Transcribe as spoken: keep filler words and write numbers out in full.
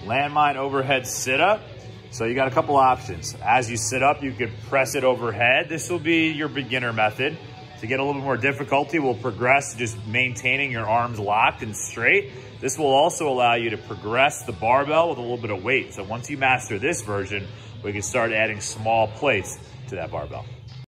Landmine overhead sit-up. So you got a couple options. As you sit up, you could press it overhead. This will be your beginner method. To get a little bit more difficulty, we'll progress to just maintaining your arms locked and straight. This will also allow you to progress the barbell with a little bit of weight. So once you master this version, we can start adding small plates to that barbell.